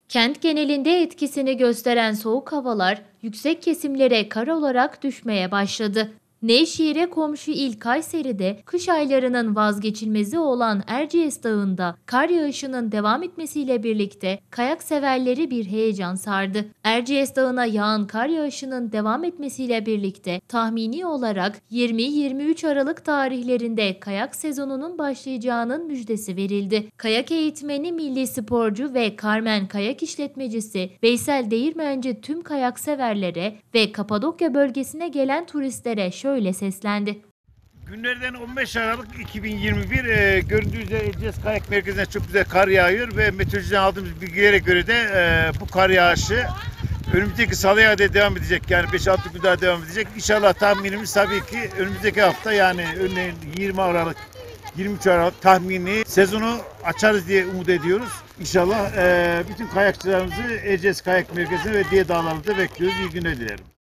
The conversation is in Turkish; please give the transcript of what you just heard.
Kent genelinde etkisini gösteren soğuk havalar yüksek kesimlere kar olarak düşmeye başladı. Nevşehir'e komşu il Kayseri'de kış aylarının vazgeçilmezi olan Erciyes Dağı'nda kar yağışının devam etmesiyle birlikte kayak severleri bir heyecan sardı. Erciyes Dağı'na yağan kar yağışının devam etmesiyle birlikte tahmini olarak 20-23 Aralık tarihlerinde kayak sezonunun başlayacağının müjdesi verildi. Kayak eğitmeni, milli sporcu ve Karmen kayak işletmecisi Veysel Değirmenci tüm kayak severlere ve Kapadokya bölgesine gelen turistlere şöyle seslendi. Günlerden 15 Aralık 2021 göründüğü üzere Erciyes Kayak Merkezi'ne çok güzel kar yağıyor ve meteorolojiden aldığımız bilgilere göre de bu kar yağışı önümüzdeki salıya kadar devam edecek. Yani 5-6 gün daha devam edecek. İnşallah tahminimiz tabii ki önümüzdeki hafta, yani örneğin 20 Aralık 23 Aralık tahmini sezonu açarız diye umut ediyoruz. İnşallah bütün kayakçılarımızı Erciyes Kayak Merkezi'ne ve diğer dağlarımızda bekliyoruz. İyi günler dilerim.